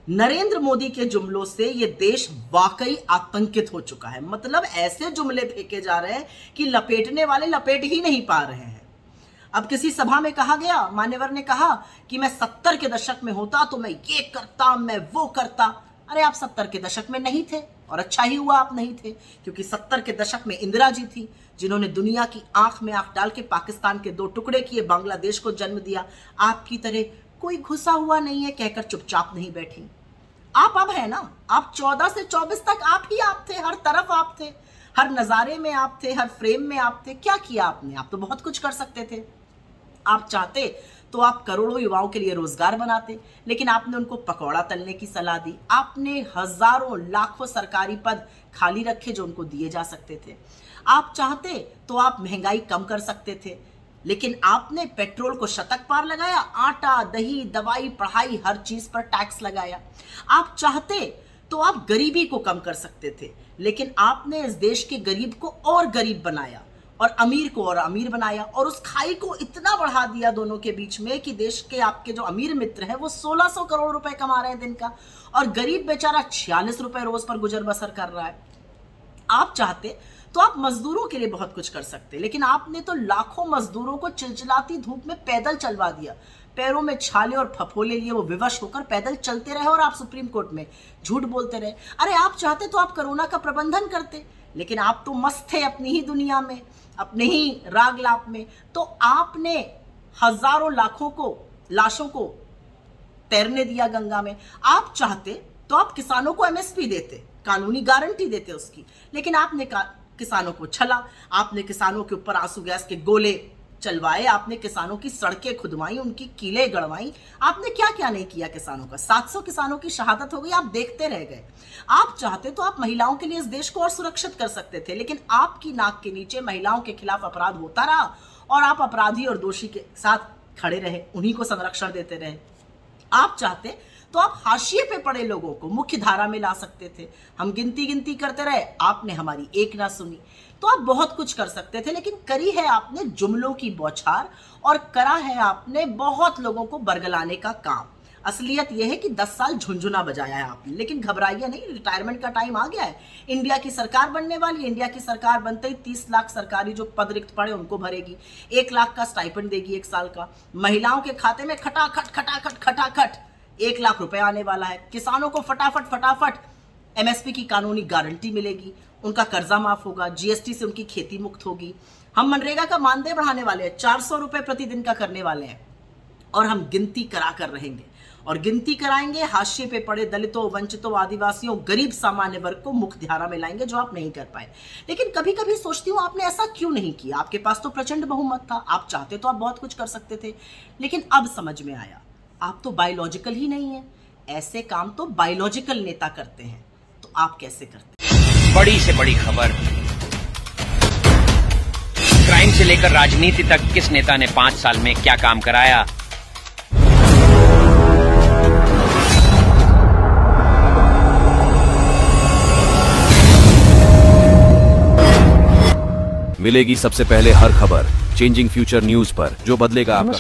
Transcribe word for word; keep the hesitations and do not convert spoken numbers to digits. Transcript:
नरेंद्र मोदी के जुमलों से ये देश वाकई आतंकित हो चुका है। मतलब ऐसे जुमले फेंके जा रहे हैं कि लपेटने वाले लपेट ही नहीं पा रहे हैं। अब किसी सभा में कहा गया, मान्यवर ने कहा कि मैं सत्तर के दशक में होता तो मैं ये करता, मैं वो करता। अरे आप सत्तर के दशक में नहीं थे, और अच्छा ही हुआ आप नहीं थे, क्योंकि सत्तर के दशक में इंदिरा जी थी जिन्होंने दुनिया की आंख में आंख डाल के पाकिस्तान के दो टुकड़े किए, बांग्लादेश को जन्म दिया। आपकी तरह कोई घुसा हुआ नहीं है कहकर चुपचाप नहीं बैठी। आप अब है ना, आप चौदह से चौबीस तक आप ही आप थे, हर तरफ आप थे, हर नजारे में आप थे, हर फ्रेम में आप थे। क्या किया आपने? आप तो बहुत कुछ कर सकते थे। आप चाहते तो आप करोड़ों युवाओं के लिए रोजगार बनाते, लेकिन आपने उनको पकौड़ा तलने की सलाह दी। आपने हजारों लाखों सरकारी पद खाली रखे जो उनको दिए जा सकते थे। आप चाहते तो आप महंगाई कम कर सकते थे, लेकिन आपने पेट्रोल को शतक पार लगाया, आटा, दही, दवाई, पढ़ाई, हर चीज पर टैक्स लगाया। आप चाहते तो आप गरीबी को कम कर सकते थे, लेकिन आपने इस देश के गरीब को और गरीब बनाया और अमीर को और अमीर बनाया, और उस खाई को इतना बढ़ा दिया दोनों के बीच में कि देश के आपके जो अमीर मित्र हैं वो सोलह सौ करोड़ रुपए कमा रहे हैं दिन का, और गरीब बेचारा छियालीस रुपए रोज पर गुजर बसर कर रहा है। आप चाहते तो आप मजदूरों के लिए बहुत कुछ कर सकते, लेकिन आपने तो लाखों मजदूरों को चिलचिलाती धूप में पैदल चलवा दिया। पैरों में छाले और फफोले लिए वो विवश होकर पैदल चलते रहे और आप सुप्रीम कोर्ट में झूठ बोलते रहे। अरे आप चाहते तो आप कोरोना का प्रबंधन करते, लेकिन आप तो मस्त थे अपनी ही दुनिया में, अपने ही राग लाप में। तो आपने हजारों लाखों को लाशों को तैरने दिया गंगा में। आप चाहते तो आप किसानों को एमएसपी देते, कानूनी गारंटी देते उसकी, लेकिन आपने किसानों को छला। आपने किसानों के ऊपर आंसू गैस के गोले चलवाए, आपने किसानों की सड़कें खुदवाई, उनकी कीलें गड़वाई। आपने क्या क्या नहीं किया किसानों का। सात सौ किसानों की शहादत हो गई, आप देखते रह गए। आप चाहते तो आप महिलाओं के लिए इस देश को और सुरक्षित कर सकते थे, लेकिन आपकी नाक के नीचे महिलाओं के खिलाफ अपराध होता रहा और आप अपराधी और दोषी के साथ खड़े रहे, उन्हीं को संरक्षण देते रहे। आप चाहते तो आप हाशिए पे पड़े लोगों को मुख्य धारा में ला सकते थे। हम गिनती गिनती करते रहे, आपने हमारी एक ना सुनी। तो आप बहुत कुछ कर सकते थे, लेकिन करी है आपने जुमलों की बौछार और करा है आपने बहुत लोगों को बरगलाने का काम। असलियत यह है कि दस साल झुंझुना बजाया है आपने, लेकिन घबराइए नहीं, रिटायरमेंट का टाइम आ गया है। इंडिया की सरकार बनने वाली है। इंडिया की सरकार बनते ही तीस लाख सरकारी जो पद रिक्त पड़े उनको भरेगी, एक लाख का स्टाइपेंड देगी एक साल का। महिलाओं के खाते में खटाखट खटाखट खटाखट एक लाख रुपए आने वाला है। किसानों को फटाफट फटाफट एमएसपी की कानूनी गारंटी मिलेगी, उनका कर्जा माफ होगा, जीएसटी से उनकी खेती मुक्त होगी। हम मनरेगा का मानदेय बढ़ाने वाले हैं, चार सौ रुपए प्रतिदिन का करने वाले हैं, और हम गिनती करा कर रहेंगे और गिनती कराएंगे। हाशिए पे पड़े दलितों, वंचितों, आदिवासियों, गरीब सामान्य वर्ग को मुख्य धारा में लाएंगे, जो आप नहीं कर पाए। लेकिन कभी कभी सोचती हूँ आपने ऐसा क्यों नहीं किया। आपके पास तो प्रचंड बहुमत था, आप चाहते तो आप बहुत कुछ कर सकते थे, लेकिन अब समझ में आया आप तो बायोलॉजिकल ही नहीं है। ऐसे काम तो बायोलॉजिकल नेता करते हैं, तो आप कैसे करते? बड़ी से बड़ी खबर, क्राइम से लेकर राजनीति तक किस नेता ने पांच साल में क्या काम कराया। मिलेगी सबसे पहले हर खबर चेंजिंग फ्यूचर न्यूज पर, जो बदलेगा आपका